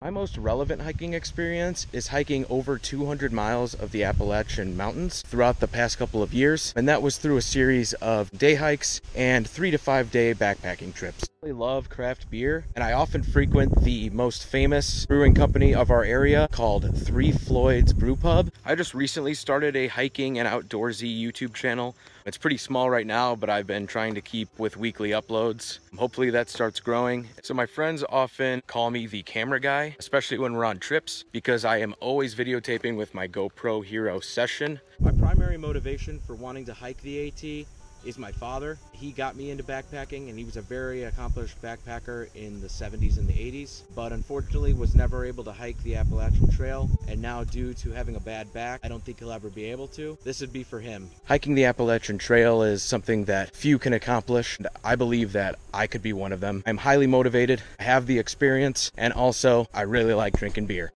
My most relevant hiking experience is hiking over 200 miles of the Appalachian Mountains throughout the past couple of years, and that was through a series of day hikes and 3 to 5 day backpacking trips. I really love craft beer, and I often frequent the most famous brewing company of our area called Three Floyds Brew Pub. I just recently started a hiking and outdoorsy YouTube channel. It's pretty small right now, but I've been trying to keep with weekly uploads. Hopefully that starts growing. So my friends often call me the camera guy, especially when we're on trips, because I am always videotaping with my GoPro Hero Session. My primary motivation for wanting to hike the AT is my father. He got me into backpacking, and he was a very accomplished backpacker in the 70s and the 80s, but unfortunately was never able to hike the Appalachian Trail, and now due to having a bad back, I don't think he'll ever be able to. This would be for him. Hiking the Appalachian Trail is something that few can accomplish, and I believe that I could be one of them. I'm highly motivated, I have the experience, and also I really like drinking beer.